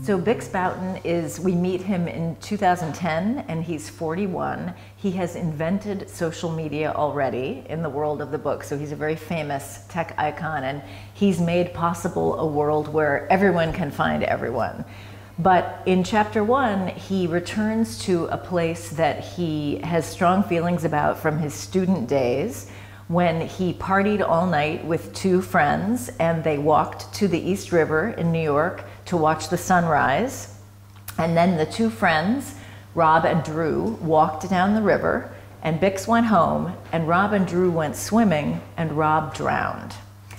So Bix Boughton we meet him in 2010 and he's 41. He has invented social media already in the world of the book. So he's a very famous tech icon and he's made possible a world where everyone can find everyone. But in chapter 1, he returns to a place that he has strong feelings about from his student days, when he partied all night with 2 friends and they walked to the East River in New York to watch the sunrise. And then the 2 friends, Rob and Drew, walked down the river, and Bix went home, and Rob and Drew went swimming, and Rob drowned.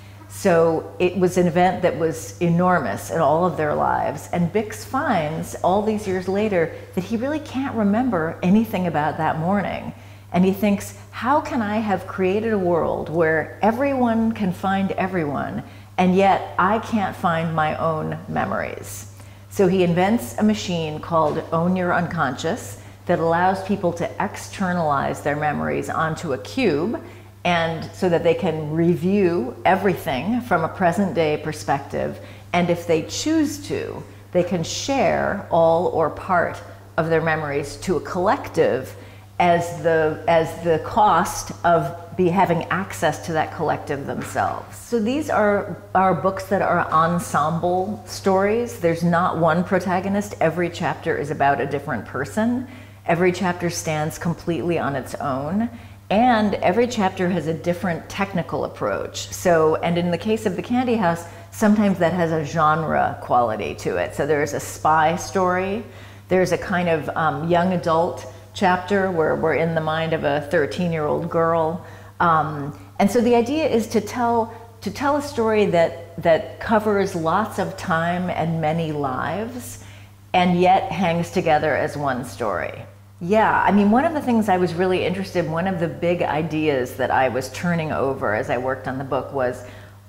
So it was an event that was enormous in all of their lives, and Bix finds all these years later that he really can't remember anything about that morning. And he thinks, how can I have created a world where everyone can find everyone, and yet I can't find my own memories? So he invents a machine called Own Your Unconscious that allows people to externalize their memories onto a cube, and so that they can review everything from a present day perspective. And if they choose to, they can share all or part of their memories to a collective as the cost of having access to that collective themselves. So these are books that are ensemble stories. There's not one protagonist. Every chapter is about a different person. Every chapter stands completely on its own. And every chapter has a different technical approach. So, and in the case of The Candy House, sometimes that has a genre quality to it. So there's a spy story. There's a kind of young adult chapter where we're in the mind of a 13-year-old girl. And so the idea is to tell a story that covers lots of time and many lives, and yet hangs together as one story. Yeah, I mean, one of the things I was really interested in, one of the big ideas that I was turning over as I worked on the book was,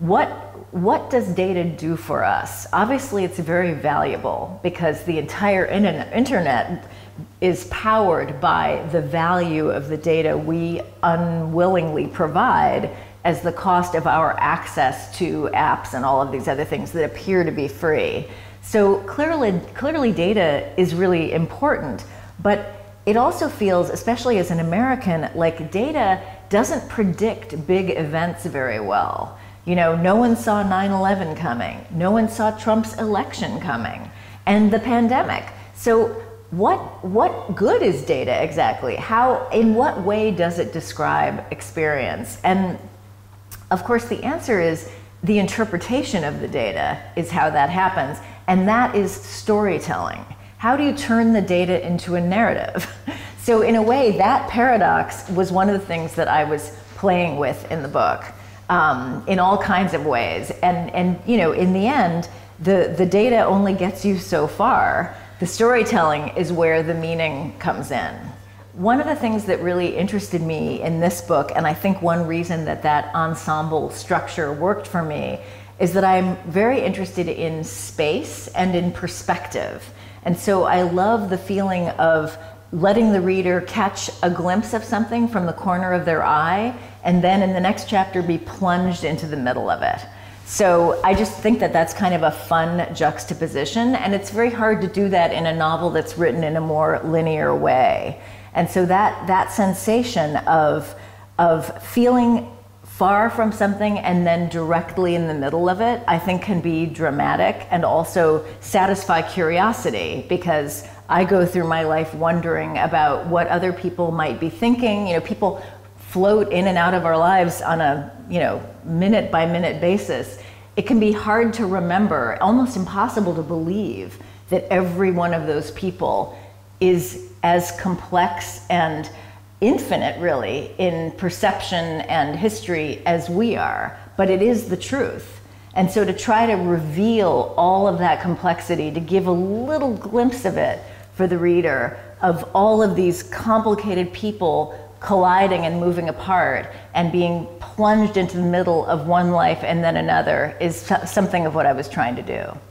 what does data do for us? Obviously, it's very valuable because the entire internet is powered by the value of the data we unwillingly provide as the cost of our access to apps and all of these other things that appear to be free. So clearly data is really important, but it also feels, especially as an American, like data doesn't predict big events very well. You know, no one saw 9/11 coming. No one saw Trump's election coming, and the pandemic. So what good is data exactly? In what way does it describe experience? And of course the answer is the interpretation of the data is how that happens, and that is storytelling. How do you turn the data into a narrative? So in a way, that paradox was one of the things that I was playing with in the book, in all kinds of ways. And you know, in the end, the data only gets you so far. The storytelling is where the meaning comes in. One of the things that really interested me in this book, and I think one reason that ensemble structure worked for me, is that I'm very interested in space and in perspective. And so I love the feeling of letting the reader catch a glimpse of something from the corner of their eye, and then in the next chapter be plunged into the middle of it. So I just think that that's kind of a fun juxtaposition, and it's very hard to do that in a novel that's written in a more linear way. And so that sensation of feeling far from something and then directly in the middle of it, I think can be dramatic and also satisfy curiosity, because I go through my life wondering about what other people might be thinking. You know, people float in and out of our lives on a, you know, minute by minute basis. It can be hard to remember, almost impossible to believe that every one of those people is as complex and infinite, really, in perception and history as we are, but it is the truth. And so to try to reveal all of that complexity, to give a little glimpse of it for the reader, of all of these complicated people colliding and moving apart and being plunged into the middle of one life and then another, is something of what I was trying to do.